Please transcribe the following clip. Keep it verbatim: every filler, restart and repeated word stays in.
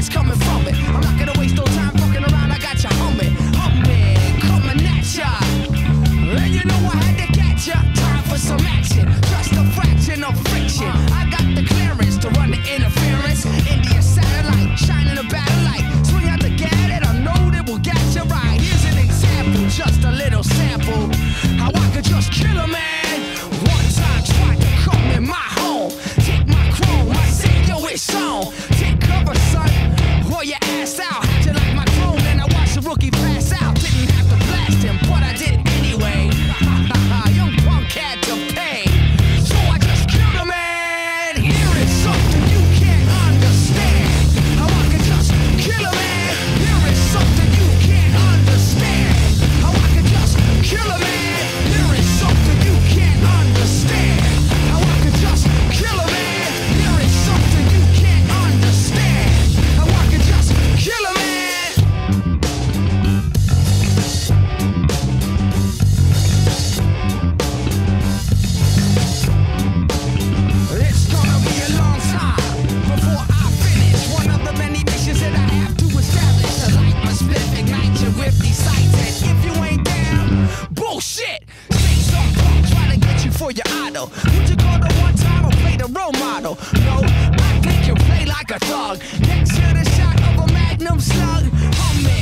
is coming from it. I'm not gonna waste no time fucking around, I got you humming, humming, coming at ya. And you know I had to catch ya. Time for some action, just a fraction of friction. I got the clearance to run the interference. India satellite, shining a battle light. Swing out the gat and I know that will get you right. Here's an example, just a little sample. How I could just kill a man. One time tried to come in my home. Take my chrome, I said yo it's on. Take cover son, or your ass out. Had you like my clone and I watched the rookie pass out. Didn't have to blast him, but I did anyway. Young punk had to pay, so I just killed a man. Here is something you can't understand. How I could just kill a man. Here is something you can't understand. How I could just kill a man. Here is something you can't understand. How I could just kill a man. Here is something you can't understand. How I could just kill a man. It's gonna be a long time before I finish one of the many missions that I have to establish. A light my split, ignite you with these sights. And if you ain't down, bullshit. Say some punk try to get you for your idol. Would you go the one time or play the role model? No, I think you play like a thug. Next to the shot of a magnum slug. Humming.